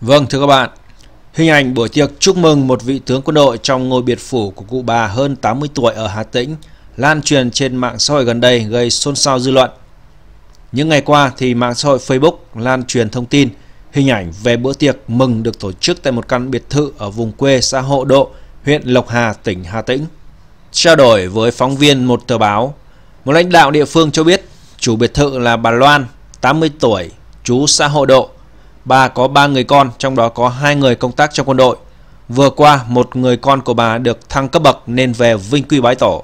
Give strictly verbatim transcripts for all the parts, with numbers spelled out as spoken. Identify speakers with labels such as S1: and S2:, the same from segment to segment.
S1: Vâng, thưa các bạn, hình ảnh buổi tiệc chúc mừng một vị tướng quân đội trong ngôi biệt phủ của cụ bà hơn tám mươi tuổi ở Hà Tĩnh lan truyền trên mạng xã hội gần đây gây xôn xao dư luận. Những ngày qua thì mạng xã hội Facebook lan truyền thông tin hình ảnh về bữa tiệc mừng được tổ chức tại một căn biệt thự ở vùng quê xã Hộ Độ, huyện Lộc Hà, tỉnh Hà Tĩnh. Trao đổi với phóng viên một tờ báo, một lãnh đạo địa phương cho biết chủ biệt thự là bà Loan, tám mươi tuổi, trú xã Hộ Độ. Bà có ba người con, trong đó có hai người công tác trong quân đội. Vừa qua, một người con của bà được thăng cấp bậc nên về vinh quy bái tổ.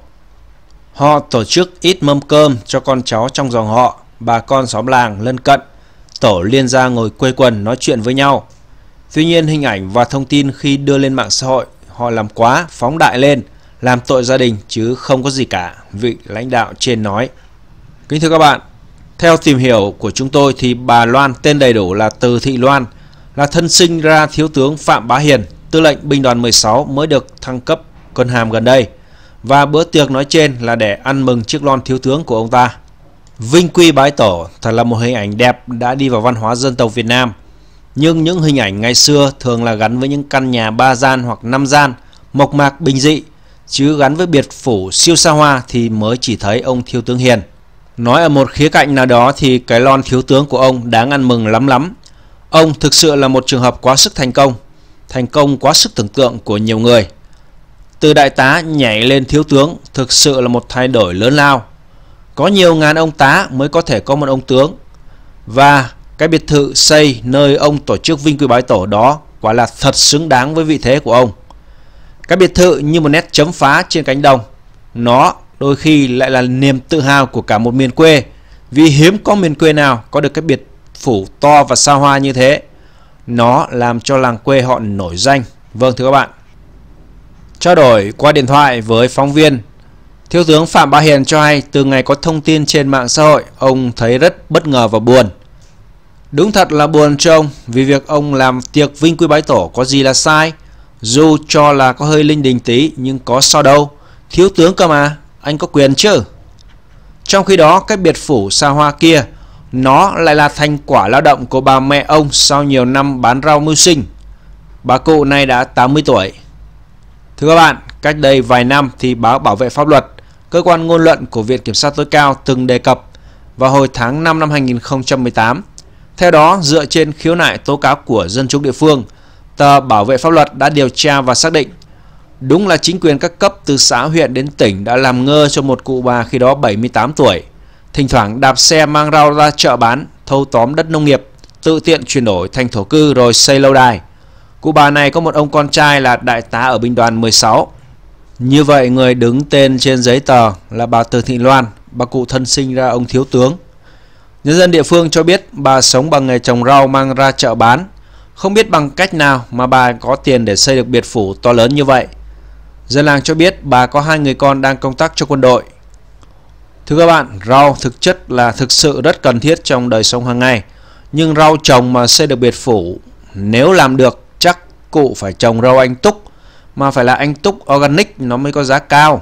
S1: Họ tổ chức ít mâm cơm cho con cháu trong dòng họ, bà con xóm làng lân cận. Tổ liên gia ngồi quây quần nói chuyện với nhau. Tuy nhiên, hình ảnh và thông tin khi đưa lên mạng xã hội, họ làm quá, phóng đại lên, làm tội gia đình chứ không có gì cả, vị lãnh đạo trên nói. Kính thưa các bạn, theo tìm hiểu của chúng tôi thì bà Loan tên đầy đủ là Từ Thị Loan, là thân sinh ra thiếu tướng Phạm Bá Hiền, tư lệnh binh đoàn mười sáu mới được thăng cấp quân hàm gần đây. Và bữa tiệc nói trên là để ăn mừng chiếc lon thiếu tướng của ông ta. Vinh quy bái tổ thật là một hình ảnh đẹp đã đi vào văn hóa dân tộc Việt Nam. Nhưng những hình ảnh ngày xưa thường là gắn với những căn nhà ba gian hoặc năm gian, mộc mạc bình dị, chứ gắn với biệt phủ siêu xa hoa thì mới chỉ thấy ông thiếu tướng Hiền. Nói ở một khía cạnh nào đó thì cái lon thiếu tướng của ông đáng ăn mừng lắm lắm. Ông thực sự là một trường hợp quá sức thành công, thành công quá sức tưởng tượng của nhiều người. Từ đại tá nhảy lên thiếu tướng thực sự là một thay đổi lớn lao. Có nhiều ngàn ông tá mới có thể có một ông tướng. Và cái biệt thự xây nơi ông tổ chức vinh quy bái tổ đó quả là thật xứng đáng với vị thế của ông. Cái biệt thự như một nét chấm phá trên cánh đồng. Nó đôi khi lại là niềm tự hào của cả một miền quê, vì hiếm có miền quê nào có được cái biệt phủ to và xa hoa như thế. Nó làm cho làng quê họ nổi danh. Vâng thưa các bạn. Trao đổi qua điện thoại với phóng viên, thiếu tướng Phạm Bá Hiền cho hay từ ngày có thông tin trên mạng xã hội, ông thấy rất bất ngờ và buồn. Đúng thật là buồn cho ông, vì việc ông làm tiệc vinh quy bái tổ có gì là sai. Dù cho là có hơi linh đình tí nhưng có sao đâu, thiếu tướng cơ mà, anh có quyền chứ. Trong khi đó cái biệt phủ xa hoa kia, nó lại là thành quả lao động của bà mẹ ông sau nhiều năm bán rau mưu sinh. Bà cụ này đã tám mươi tuổi. Thưa các bạn, cách đây vài năm thì báo Bảo vệ pháp luật, cơ quan ngôn luận của Viện Kiểm sát tối cao từng đề cập vào hồi tháng năm năm hai nghìn không trăm mười tám. Theo đó, dựa trên khiếu nại tố cáo của dân chúng địa phương, tờ Bảo vệ pháp luật đã điều tra và xác định đúng là chính quyền các cấp từ xã huyện đến tỉnh đã làm ngơ cho một cụ bà khi đó bảy mươi tám tuổi, thỉnh thoảng đạp xe mang rau ra chợ bán, thâu tóm đất nông nghiệp, tự tiện chuyển đổi thành thổ cư rồi xây lâu đài. Cụ bà này có một ông con trai là đại tá ở binh đoàn mười sáu. Như vậy người đứng tên trên giấy tờ là bà Từ Thị Loan, bà cụ thân sinh ra ông thiếu tướng. Nhân dân địa phương cho biết bà sống bằng nghề trồng rau mang ra chợ bán. Không biết bằng cách nào mà bà có tiền để xây được biệt phủ to lớn như vậy. Dân làng cho biết bà có hai người con đang công tác cho quân đội. Thưa các bạn, rau thực chất là thực sự rất cần thiết trong đời sống hàng ngày. Nhưng rau trồng mà xây được biệt phủ, nếu làm được chắc cụ phải trồng rau anh túc, mà phải là anh túc organic nó mới có giá cao.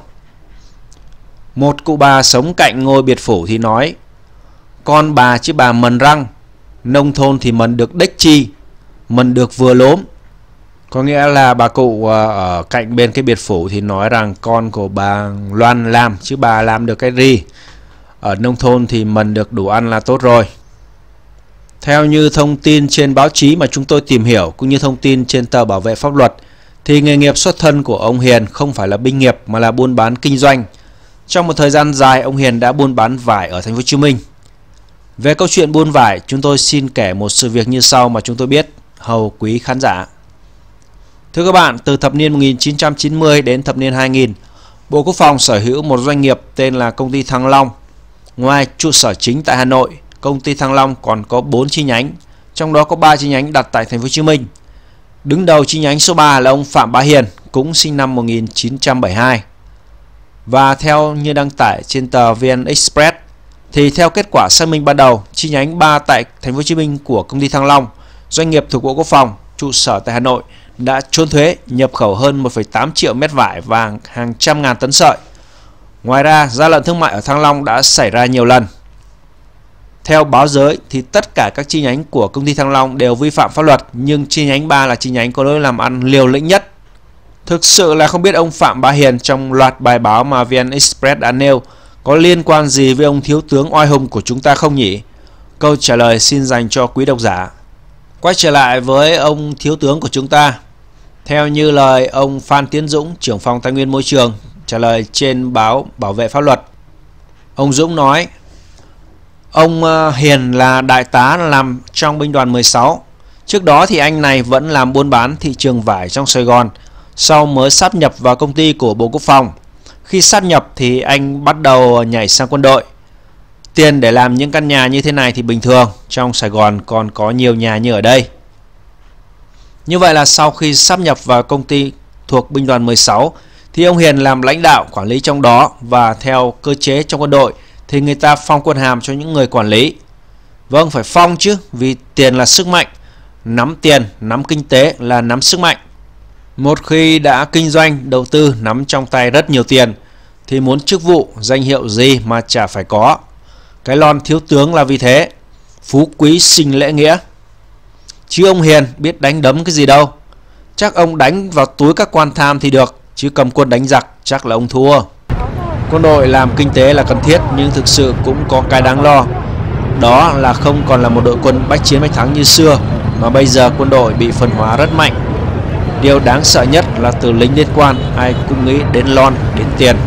S1: Một cụ bà sống cạnh ngôi biệt phủ thì nói: con bà chứ bà mần răng, nông thôn thì mần được đếch chi, mần được vừa lốm. Có nghĩa là bà cụ ở cạnh bên cái biệt phủ thì nói rằng con của bà Loan làm chứ bà làm được cái gì. Ở nông thôn thì mần được đủ ăn là tốt rồi. Theo như thông tin trên báo chí mà chúng tôi tìm hiểu cũng như thông tin trên tờ Bảo vệ pháp luật thì nghề nghiệp xuất thân của ông Hiền không phải là binh nghiệp mà là buôn bán kinh doanh. Trong một thời gian dài ông Hiền đã buôn bán vải ở thành phố Hồ Chí Minh. Về câu chuyện buôn vải, chúng tôi xin kể một sự việc như sau mà chúng tôi biết, hầu quý khán giả. Thưa các bạn, từ thập niên một nghìn chín trăm chín mươi đến thập niên hai nghìn, Bộ Quốc phòng sở hữu một doanh nghiệp tên là Công ty Thăng Long. Ngoài trụ sở chính tại Hà Nội, Công ty Thăng Long còn có bốn chi nhánh, trong đó có ba chi nhánh đặt tại thành phố Hồ Chí Minh. Đứng đầu chi nhánh số ba là ông Phạm Bá Hiền, cũng sinh năm một nghìn chín trăm bảy mươi hai. Và theo như đăng tải trên tờ vê en Express thì theo kết quả xác minh ban đầu, chi nhánh ba tại thành phố Hồ Chí Minh của Công ty Thăng Long, doanh nghiệp thuộc Bộ Quốc phòng, trụ sở tại Hà Nội, đã trốn thuế nhập khẩu hơn một phẩy tám triệu mét vải và hàng trăm ngàn tấn sợi. Ngoài ra, gian lận thương mại ở Thăng Long đã xảy ra nhiều lần. Theo báo giới thì tất cả các chi nhánh của công ty Thăng Long đều vi phạm pháp luật, nhưng chi nhánh ba là chi nhánh có lối làm ăn liều lĩnh nhất. Thực sự là không biết ông Phạm Bá Hiền trong loạt bài báo mà vê en Express đã nêu có liên quan gì với ông thiếu tướng oai hùng của chúng ta không nhỉ? Câu trả lời xin dành cho quý độc giả. Quay trở lại với ông thiếu tướng của chúng ta. Theo như lời ông Phan Tiến Dũng, trưởng phòng Tài nguyên Môi trường, trả lời trên báo Bảo vệ Pháp luật. Ông Dũng nói, ông Hiền là đại tá làm trong binh đoàn mười sáu. Trước đó thì anh này vẫn làm buôn bán thị trường vải trong Sài Gòn, sau mới sáp nhập vào công ty của Bộ Quốc phòng. Khi sáp nhập thì anh bắt đầu nhảy sang quân đội. Tiền để làm những căn nhà như thế này thì bình thường, trong Sài Gòn còn có nhiều nhà như ở đây. Như vậy là sau khi sáp nhập vào công ty thuộc binh đoàn mười sáu thì ông Hiền làm lãnh đạo quản lý trong đó, và theo cơ chế trong quân đội thì người ta phong quân hàm cho những người quản lý. Vâng, phải phong chứ, vì tiền là sức mạnh. Nắm tiền, nắm kinh tế là nắm sức mạnh. Một khi đã kinh doanh, đầu tư, nắm trong tay rất nhiều tiền thì muốn chức vụ, danh hiệu gì mà chả phải có. Cái lon thiếu tướng là vì thế. Phú quý sinh lễ nghĩa. Chứ ông Hiền biết đánh đấm cái gì đâu. Chắc ông đánh vào túi các quan tham thì được, chứ cầm quân đánh giặc chắc là ông thua. Quân đội làm kinh tế là cần thiết, nhưng thực sự cũng có cái đáng lo. Đó là không còn là một đội quân bách chiến bách thắng như xưa, mà bây giờ quân đội bị phân hóa rất mạnh. Điều đáng sợ nhất là từ lính đến quan, ai cũng nghĩ đến lon, đến tiền.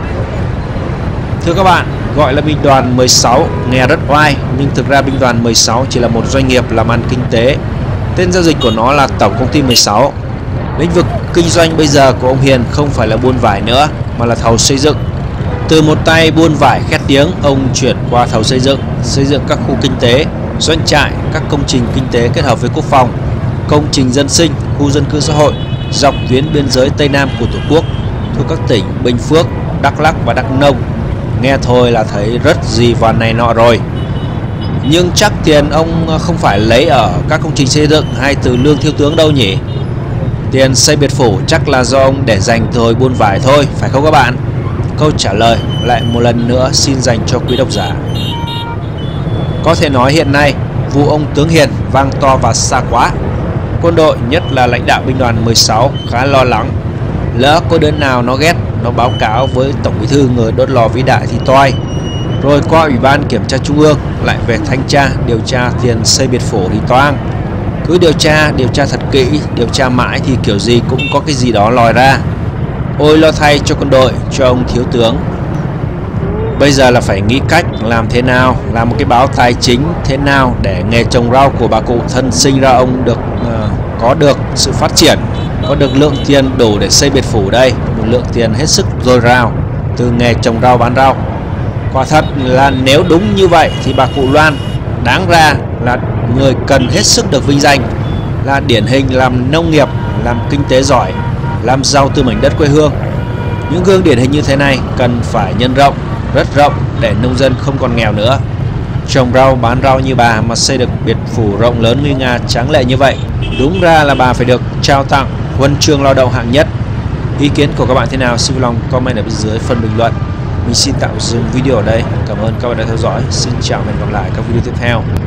S1: Thưa các bạn, gọi là binh đoàn mười sáu nghe rất oai, nhưng thực ra binh đoàn mười sáu chỉ là một doanh nghiệp làm ăn kinh tế. Tên giao dịch của nó là Tổng Công ty mười sáu. Lĩnh vực kinh doanh bây giờ của ông Hiền không phải là buôn vải nữa, mà là thầu xây dựng. Từ một tay buôn vải khét tiếng, ông chuyển qua thầu xây dựng, xây dựng các khu kinh tế, doanh trại, các công trình kinh tế kết hợp với quốc phòng, công trình dân sinh, khu dân cư xã hội dọc tuyến biên giới Tây Nam của Tổ quốc thuộc các tỉnh Bình Phước, Đắk Lắk và Đắk Nông. Nghe thôi là thấy rất gì vào này nọ rồi. Nhưng chắc tiền ông không phải lấy ở các công trình xây dựng hay từ lương thiếu tướng đâu nhỉ? Tiền xây biệt phủ chắc là do ông để dành từ hồi buôn vải thôi, phải không các bạn? Câu trả lời lại một lần nữa xin dành cho quý độc giả. Có thể nói hiện nay vụ ông tướng Hiền vang to và xa quá. Quân đội, nhất là lãnh đạo binh đoàn mười sáu khá lo lắng. Lỡ có đứa nào nó ghét, nó báo cáo với Tổng Bí thư người đốt lò vĩ đại thì toai. Rồi qua Ủy ban Kiểm tra Trung ương lại về thanh tra, điều tra tiền xây biệt phủ thì toang. Cứ điều tra, điều tra thật kỹ, điều tra mãi thì kiểu gì cũng có cái gì đó lòi ra. Ôi lo thay cho quân đội, cho ông thiếu tướng. Bây giờ là phải nghĩ cách làm thế nào, làm một cái báo tài chính thế nào để nghề trồng rau của bà cụ thân sinh ra ông được uh, có được sự phát triển, có được lượng tiền đủ để xây biệt phủ đây, một lượng tiền hết sức dồi dào từ nghề trồng rau bán rau. Quả thật là nếu đúng như vậy thì bà cụ Loan đáng ra là người cần hết sức được vinh danh, là điển hình làm nông nghiệp, làm kinh tế giỏi, làm giàu từ mảnh đất quê hương. Những gương điển hình như thế này cần phải nhân rộng, rất rộng để nông dân không còn nghèo nữa. Trồng rau bán rau như bà mà xây được biệt phủ rộng lớn nguy nga tráng lệ như vậy, đúng ra là bà phải được trao tặng huân chương lao động hạng nhất. Ý kiến của các bạn thế nào? Xin vui lòng comment ở bên dưới phần bình luận. Mình xin tạm dừng video ở đây. Cảm ơn các bạn đã theo dõi. Xin chào và hẹn gặp lại các video tiếp theo.